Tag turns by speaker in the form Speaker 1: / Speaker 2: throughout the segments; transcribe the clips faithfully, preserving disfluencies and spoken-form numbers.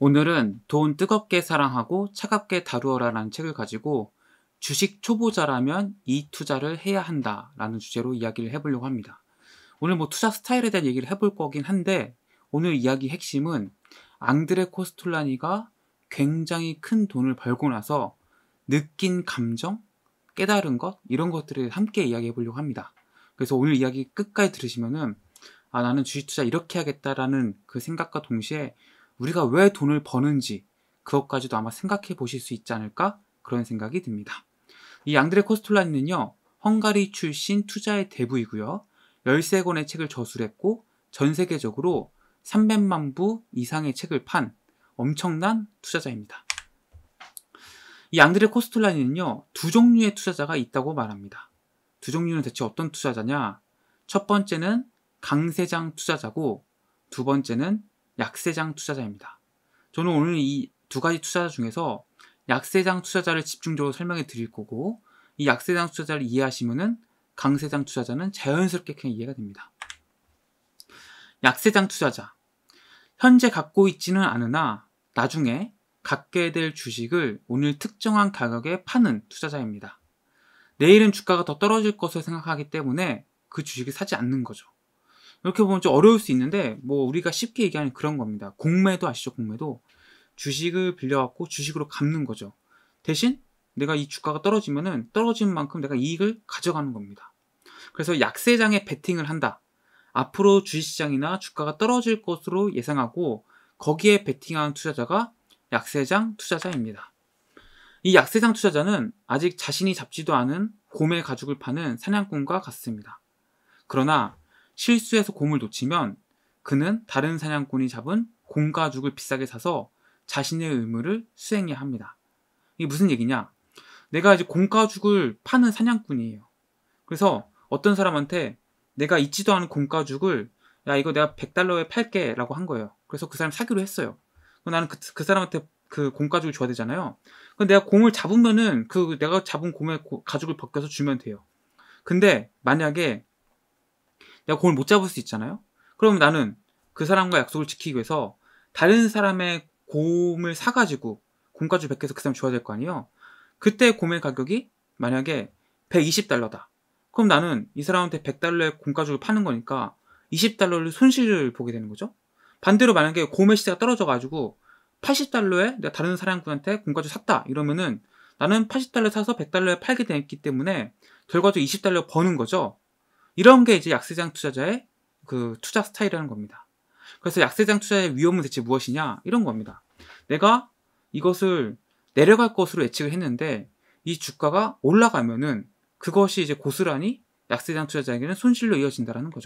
Speaker 1: 오늘은 돈 뜨겁게 사랑하고 차갑게 다루어라 라는 책을 가지고 주식 초보자라면 이 투자를 해야 한다 라는 주제로 이야기를 해보려고 합니다. 오늘 뭐 투자 스타일에 대한 얘기를 해볼 거긴 한데, 오늘 이야기 핵심은 앙드레 코스톨라니가 굉장히 큰 돈을 벌고 나서 느낀 감정, 깨달은 것, 이런 것들을 함께 이야기해 보려고 합니다. 그래서 오늘 이야기 끝까지 들으시면은 아, 나는 주식 투자 이렇게 하겠다라는 그 생각과 동시에 우리가 왜 돈을 버는지 그것까지도 아마 생각해 보실 수 있지 않을까, 그런 생각이 듭니다. 이 앙드레 코스톨라니는요, 헝가리 출신 투자의 대부이고요, 열세 권의 책을 저술했고 전 세계적으로 삼백만 부 이상의 책을 판 엄청난 투자자입니다. 이 앙드레 코스톨라니는요, 두 종류의 투자자가 있다고 말합니다. 두 종류는 대체 어떤 투자자냐? 첫 번째는 강세장 투자자고, 두 번째는 약세장 투자자입니다. 저는 오늘 이 두 가지 투자자 중에서 약세장 투자자를 집중적으로 설명해 드릴 거고, 이 약세장 투자자를 이해하시면은 강세장 투자자는 자연스럽게 그냥 이해가 됩니다. 약세장 투자자, 현재 갖고 있지는 않으나 나중에 갖게 될 주식을 오늘 특정한 가격에 파는 투자자입니다. 내일은 주가가 더 떨어질 것을 생각하기 때문에 그 주식을 사지 않는 거죠. 이렇게 보면 좀 어려울 수 있는데, 뭐 우리가 쉽게 얘기하는 그런 겁니다. 공매도 아시죠? 공매도. 주식을 빌려갖고 주식으로 갚는 거죠. 대신 내가 이 주가가 떨어지면은 떨어진 만큼 내가 이익을 가져가는 겁니다. 그래서 약세장에 베팅을 한다. 앞으로 주식시장이나 주가가 떨어질 것으로 예상하고 거기에 베팅하는 투자자가 약세장 투자자입니다. 이 약세장 투자자는 아직 자신이 잡지도 않은 곰의 가죽을 파는 사냥꾼과 같습니다. 그러나 실수해서 곰을 놓치면 그는 다른 사냥꾼이 잡은 곰 가죽을 비싸게 사서 자신의 의무를 수행해야 합니다. 이게 무슨 얘기냐? 내가 이제 곰 가죽을 파는 사냥꾼이에요. 그래서 어떤 사람한테 내가 있지도 않은 곰 가죽을, 야 이거 내가 백 달러에 팔게 라고 한 거예요. 그래서 그 사람 사기로 했어요. 나는 그, 그 사람한테 그 곰 가죽을 줘야 되잖아요. 근데 내가 곰을 잡으면은 그 내가 잡은 곰의 가죽을 벗겨서 주면 돼요. 근데 만약에 내가 곰을 못 잡을 수 있잖아요. 그럼 나는 그 사람과 약속을 지키기 위해서 다른 사람의 곰을 사가지고 곰가죽 백 개에서 그 사람 줘야 될 거 아니에요. 그때 곰의 가격이 만약에 백이십 달러다. 그럼 나는 이 사람한테 백 달러에 곰가죽을 파는 거니까 이십 달러를 손실을 보게 되는 거죠. 반대로 만약에 곰의 시세가 떨어져가지고 팔십 달러에 내가 다른 사람한테 곰가죽 샀다 이러면은 나는 팔십 달러에 사서 백 달러에 팔게 됐기 때문에 결과적으로 이십 달러 버는 거죠. 이런 게 이제 약세장 투자자의 그 투자 스타일이라는 겁니다. 그래서 약세장 투자의 위험은 대체 무엇이냐? 이런 겁니다. 내가 이것을 내려갈 것으로 예측을 했는데 이 주가가 올라가면은 그것이 이제 고스란히 약세장 투자자에게는 손실로 이어진다는 거죠.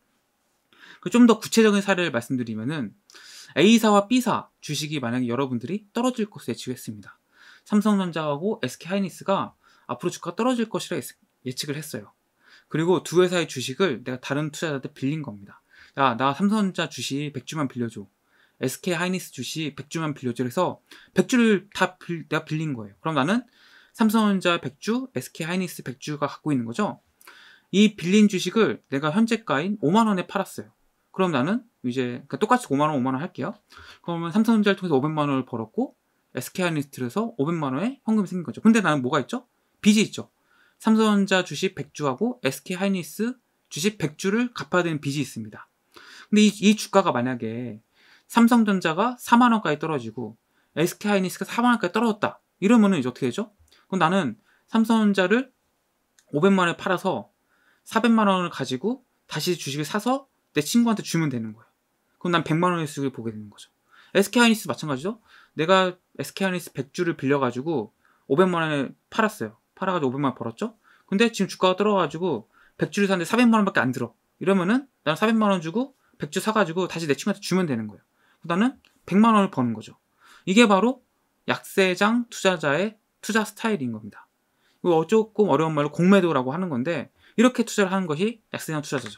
Speaker 1: 좀 더 구체적인 사례를 말씀드리면은 A사와 B사 주식이 만약에 여러분들이 떨어질 것으로 예측했습니다. 삼성전자하고 에스케이하이닉스가 앞으로 주가가 떨어질 것이라 예측을 했어요. 그리고 두 회사의 주식을 내가 다른 투자자한테 빌린 겁니다. 야, 나 삼성전자 주식 백 주만 빌려줘. 에스케이하이닉스 주식 백 주만 빌려줘. 그래서 백 주를 다 빌, 내가 빌린 거예요. 그럼 나는 삼성전자 백 주, 에스케이하이닉스 백 주가 갖고 있는 거죠. 이 빌린 주식을 내가 현재가인 오만 원에 팔았어요. 그럼 나는 이제 그러니까 똑같이 오만 원, 오만 원 할게요. 그러면 삼성전자를 통해서 오백만 원을 벌었고 에스케이하이닉스에서 오백만 원의 현금이 생긴 거죠. 근데 나는 뭐가 있죠? 빚이 있죠. 삼성전자 주식 백 주하고 에스케이하이닉스 주식 백 주를 갚아야 되는 빚이 있습니다. 근데 이, 이 주가가 만약에 삼성전자가 사만 원까지 떨어지고 에스케이하이닉스가 사만 원까지 떨어졌다 이러면은 이제 어떻게 되죠? 그럼 나는 삼성전자를 오백만 원에 팔아서 사백만 원을 가지고 다시 주식을 사서 내 친구한테 주면 되는 거예요. 그럼 난 백만 원의 수익을 보게 되는 거죠. 에스케이하이닉스 마찬가지죠. 내가 에스케이하이닉스 백 주를 빌려가지고 오백만 원에 팔았어요. 팔아가지고 오백만 원 벌었죠? 근데 지금 주가가 떨어가지고 백 주를 샀는데 사백만 원밖에 안 들어. 이러면은 나는 사백만 원 주고 백 주 사가지고 다시 내 친구한테 주면 되는 거예요. 나는 백만 원을 버는 거죠. 이게 바로 약세장 투자자의 투자 스타일인 겁니다. 이거 조금 어려운 말로 공매도라고 하는 건데, 이렇게 투자를 하는 것이 약세장 투자자죠.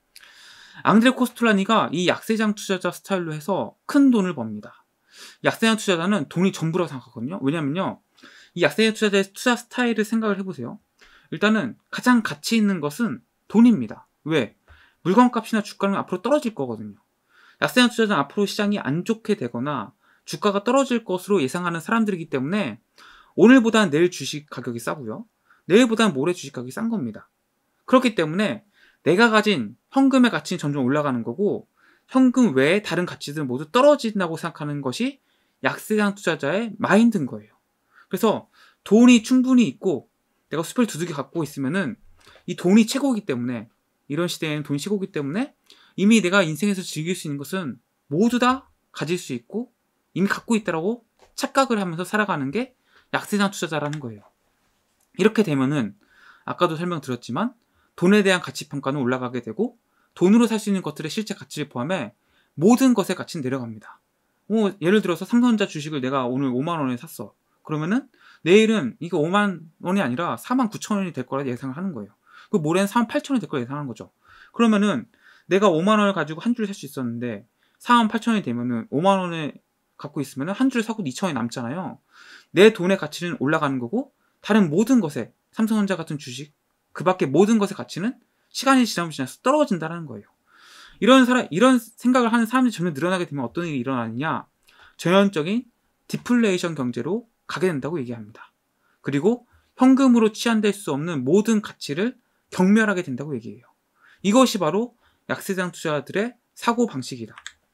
Speaker 1: 앙드레 코스톨라니가 이 약세장 투자자 스타일로 해서 큰 돈을 법니다. 약세장 투자자는 돈이 전부라고 생각하거든요. 왜냐면요, 이 약세장 투자자의 투자 스타일을 생각을 해보세요. 일단은 가장 가치 있는 것은 돈입니다. 왜? 물건값이나 주가는 앞으로 떨어질 거거든요. 약세장 투자자는 앞으로 시장이 안 좋게 되거나 주가가 떨어질 것으로 예상하는 사람들이기 때문에 오늘보다는 내일 주식 가격이 싸고요. 내일보다는 모레 주식 가격이 싼 겁니다. 그렇기 때문에 내가 가진 현금의 가치는 점점 올라가는 거고 현금 외에 다른 가치들은 모두 떨어진다고 생각하는 것이 약세장 투자자의 마인드인 거예요. 그래서 돈이 충분히 있고 내가 수표를 두둑이 갖고 있으면은 이 돈이 최고이기 때문에 이런 시대에는 돈이 최고이기 때문에 이미 내가 인생에서 즐길 수 있는 것은 모두 다 가질 수 있고 이미 갖고 있다라고 착각을 하면서 살아가는 게 약세장 투자자라는 거예요. 이렇게 되면은 아까도 설명드렸지만 돈에 대한 가치평가는 올라가게 되고 돈으로 살 수 있는 것들의 실제 가치를 포함해 모든 것의 가치는 내려갑니다. 뭐 예를 들어서 삼성전자 주식을 내가 오늘 오만 원에 샀어. 그러면은 내일은 이거 오만 원이 아니라 사만 구천 원이 될 거라 예상을 하는 거예요. 그 모레는 사만 팔천 원이 될 거라 예상하는 거죠. 그러면은 내가 오만 원을 가지고 한 주를 살 수 있었는데 사만 팔천 원이 되면은 오만 원에 갖고 있으면은 한 주를 사고 이천 원이 남잖아요. 내 돈의 가치는 올라가는 거고 다른 모든 것에 삼성전자 같은 주식 그 밖에 모든 것의 가치는 시간이 지나면 지나서 떨어진다는 거예요. 이런 사람, 이런 생각을 하는 사람들이 점점 늘어나게 되면 어떤 일이 일어나느냐? 전형적인 디플레이션 경제로 가게 된다고 얘기합니다. 그리고 현금으로 취한될 수 없는 모든 가치를 경멸하게 된다고 얘기해요. 이것이 바로 약세장 투자자들의 사고 방식이다.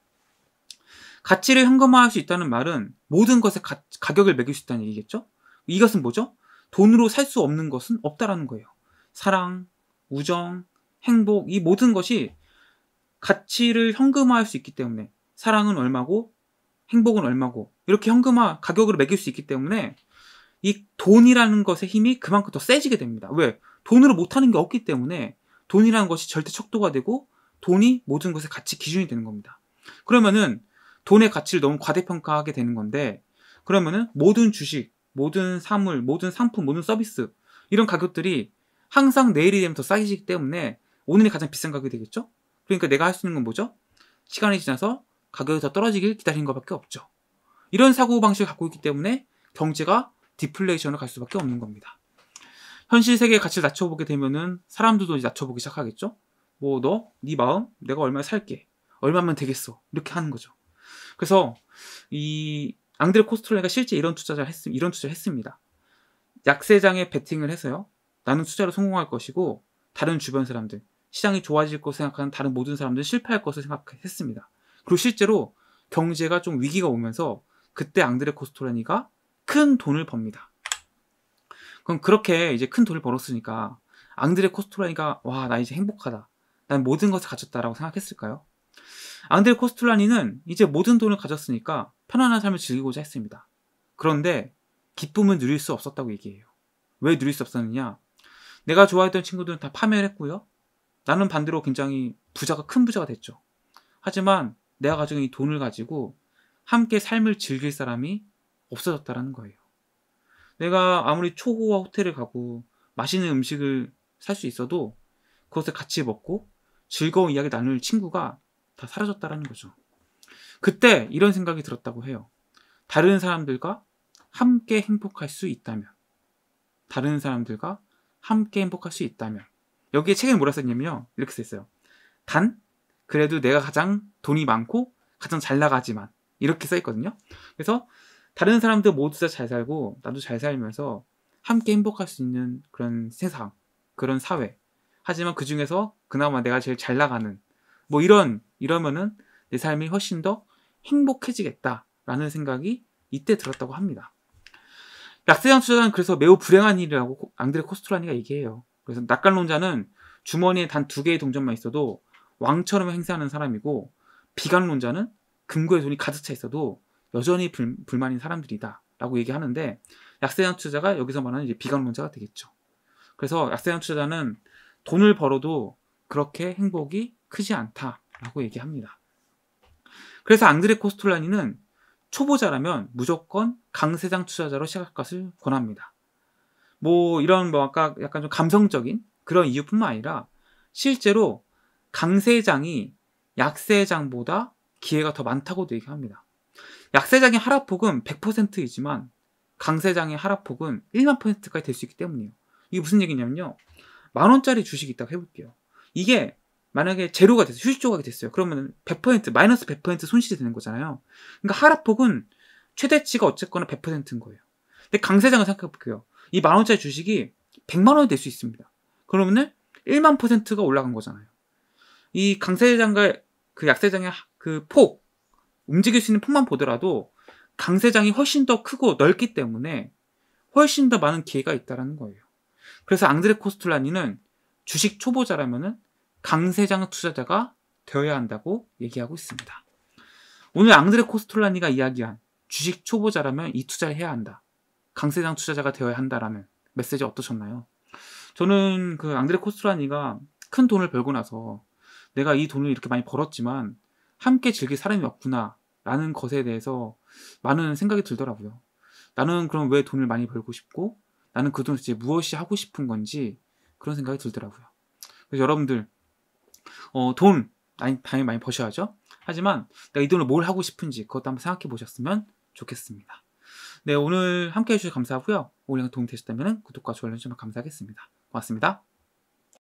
Speaker 1: 가치를 현금화할 수 있다는 말은 모든 것의 가, 가격을 매길 수 있다는 얘기겠죠? 이것은 뭐죠? 돈으로 살 수 없는 것은 없다라는 거예요. 사랑, 우정, 행복, 이 모든 것이 가치를 현금화할 수 있기 때문에 사랑은 얼마고 행복은 얼마고 이렇게 현금화 가격으로 매길 수 있기 때문에 이 돈이라는 것의 힘이 그만큼 더 세지게 됩니다. 왜? 돈으로 못하는 게 없기 때문에 돈이라는 것이 절대 척도가 되고 돈이 모든 것의 가치 기준이 되는 겁니다. 그러면은 돈의 가치를 너무 과대평가하게 되는 건데 그러면은 모든 주식, 모든 사물, 모든 상품, 모든 서비스 이런 가격들이 항상 내일이 되면 더 싸지기 때문에 오늘이 가장 비싼 가격이 되겠죠? 그러니까 내가 할 수 있는 건 뭐죠? 시간이 지나서 가격이 더 떨어지길 기다리는 것밖에 없죠. 이런 사고방식을 갖고 있기 때문에 경제가 디플레이션으로 갈 수밖에 없는 겁니다. 현실 세계의 가치를 낮춰보게 되면은 사람들도 이제 낮춰보기 시작하겠죠? 뭐 너, 네 마음, 내가 얼마에 살게. 얼마면 되겠어. 이렇게 하는 거죠. 그래서 이 앙드레 코스톨라니가 실제 이런 투자를 했, 이런 투자를 했습니다. 약세장에 베팅을 해서요. 나는 투자로 성공할 것이고 다른 주변 사람들, 시장이 좋아질 것을 생각하는 다른 모든 사람들은 실패할 것을 생각했습니다. 그리고 실제로 경제가 좀 위기가 오면서 그때 앙드레 코스톨라니가 큰 돈을 법니다. 그럼 그렇게 이제 큰 돈을 벌었으니까 앙드레 코스톨라니가 와, 나 이제 행복하다. 난 모든 것을 가졌다라고 생각했을까요? 앙드레 코스톨라니는 이제 모든 돈을 가졌으니까 편안한 삶을 즐기고자 했습니다. 그런데 기쁨을 누릴 수 없었다고 얘기해요. 왜 누릴 수 없었느냐? 내가 좋아했던 친구들은 다 파멸을 했고요. 나는 반대로 굉장히 부자가 큰 부자가 됐죠. 하지만 내가 가지고 이 돈을 가지고 함께 삶을 즐길 사람이 없어졌다는 거예요. 내가 아무리 초호화 호텔을 가고 맛있는 음식을 살 수 있어도 그것을 같이 먹고 즐거운 이야기 나눌 친구가 다 사라졌다는 거죠. 그때 이런 생각이 들었다고 해요. 다른 사람들과 함께 행복할 수 있다면 다른 사람들과 함께 행복할 수 있다면 여기에 책에 뭐라 썼냐면요. 이렇게 써있어요. 단 그래도 내가 가장 돈이 많고 가장 잘 나가지만 이렇게 써있거든요. 그래서 다른 사람들 모두 다 잘 살고 나도 잘 살면서 함께 행복할 수 있는 그런 세상, 그런 사회. 하지만 그 중에서 그나마 내가 제일 잘 나가는 뭐 이런 이러면은 내 삶이 훨씬 더 행복해지겠다라는 생각이 이때 들었다고 합니다. 약세장 투자자는 그래서 매우 불행한 일이라고 앙드레 코스톨라니가 얘기해요. 그래서 낙관론자는 주머니에 단 두 개의 동전만 있어도 왕처럼 행세하는 사람이고 비관론자는 금고에 돈이 가득 차 있어도 여전히 불, 불만인 사람들이다 라고 얘기하는데 약세장 투자자가 여기서 말하는 이제 비관론자가 되겠죠. 그래서 약세장 투자자는 돈을 벌어도 그렇게 행복이 크지 않다라고 얘기합니다. 그래서 앙드레 코스톨라니는 초보자라면 무조건 강세장 투자자로 시작할 것을 권합니다. 뭐 이런 뭐 아까 약간 좀 감성적인 그런 이유뿐만 아니라 실제로 강세장이 약세장보다 기회가 더 많다고도 얘기합니다. 약세장의 하락폭은 백 퍼센트이지만 강세장의 하락폭은 만 퍼센트까지 될 수 있기 때문이에요. 이게 무슨 얘기냐면요. 만 원짜리 주식이 있다고 해볼게요. 이게 만약에 제로가 됐어요. 휴지 조각이 됐어요. 그러면 백 퍼센트, 마이너스 백 퍼센트 손실이 되는 거잖아요. 그러니까 하락폭은 최대치가 어쨌거나 백 퍼센트인 거예요. 근데 강세장을 생각해 볼게요. 이 만 원짜리 주식이 백만 원이 될 수 있습니다. 그러면은 일만 퍼센트가 올라간 거잖아요. 이 강세장과 그 약세장의 그 폭, 움직일 수 있는 폭만 보더라도 강세장이 훨씬 더 크고 넓기 때문에 훨씬 더 많은 기회가 있다는 거예요. 그래서 앙드레 코스톨라니는 주식 초보자라면은 강세장 투자자가 되어야 한다고 얘기하고 있습니다. 오늘 앙드레 코스톨라니가 이야기한 주식 초보자라면 이 투자를 해야 한다. 강세장 투자자가 되어야 한다라는 메시지 어떠셨나요? 저는 그 앙드레 코스톨라니가 큰 돈을 벌고 나서 내가 이 돈을 이렇게 많이 벌었지만 함께 즐길 사람이 없구나 라는 것에 대해서 많은 생각이 들더라고요. 나는 그럼 왜 돈을 많이 벌고 싶고 나는 그 돈을 이제 무엇이 하고 싶은 건지 그런 생각이 들더라고요. 그래서 여러분들 어, 돈 당연히 많이 버셔야죠. 하지만 내가 이 돈을 뭘 하고 싶은지 그것도 한번 생각해 보셨으면 좋겠습니다. 네, 오늘 함께 해주셔서 감사하고요. 오늘 도움이 되셨다면 구독과 좋아요 좀 감사하겠습니다. 고맙습니다.